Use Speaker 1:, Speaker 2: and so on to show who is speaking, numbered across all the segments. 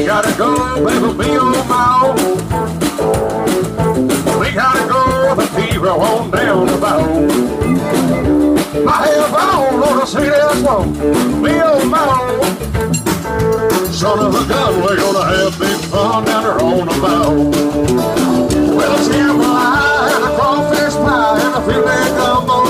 Speaker 1: gotta go, baby, be on my own. We gotta go, the fever on down the bow. I have on the sweetest one, be on my own. Son of a gun, we're gonna have big fun down there on the bow. Well, it's jambalaya and a crawfish pie and a filet gumbo.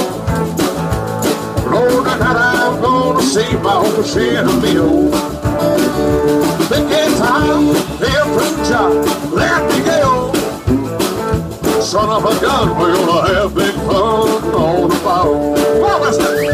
Speaker 1: Lord, tonight I'm gonna see my old shed of meal. Big time, the fruit chop, let me go. Son of a gun, we're gonna have big fun on the bow. Well, let's do it.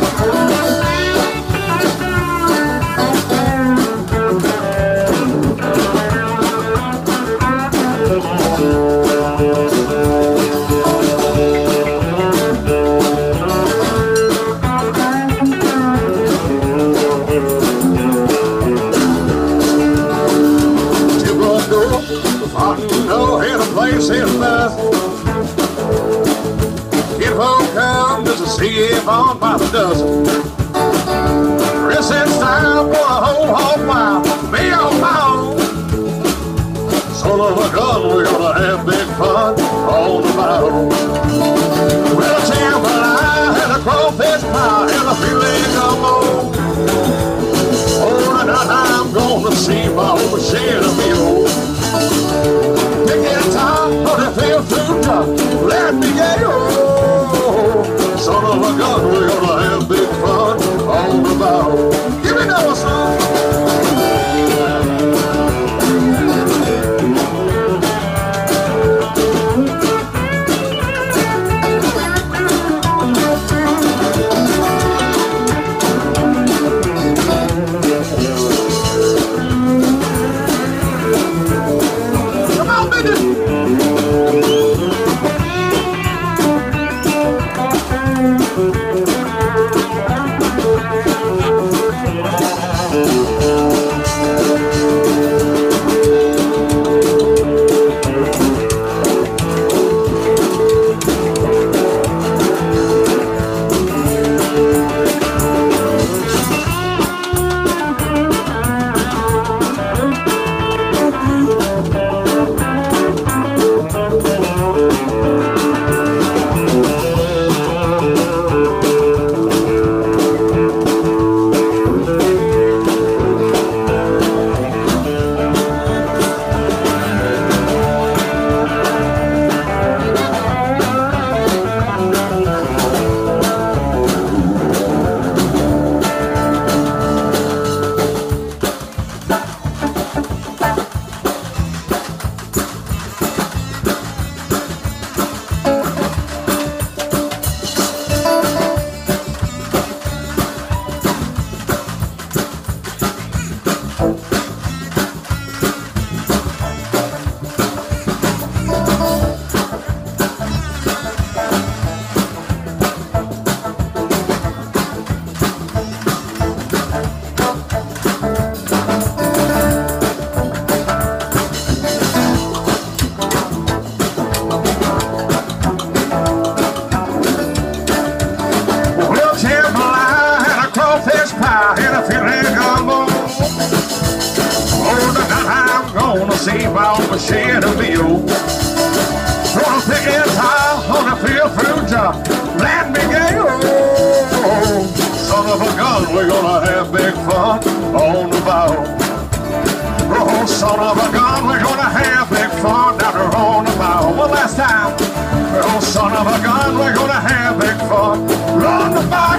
Speaker 1: If home comes to see if on by the dozen. Dress in style for a whole while, be on my own. Son of a gun, we're gonna have big fun on the bow. Well, a jambalaya and a crawfish pie and a filet gumbo. Oh, tonight I'm gonna see my old shed of meal. Pick it top of the field food truck, let me get you. Son of a gun, we're gonna have big fun on the bow. Give me another song. See my old shed of meal. Gonna pick it high on a field fruit job. Let me go. Son of a gun, we're gonna have big fun on the bow. Oh, son of a gun, we're gonna have big fun down there on the bow. One last time. Oh, son of a gun, we're gonna have big fun on the bow.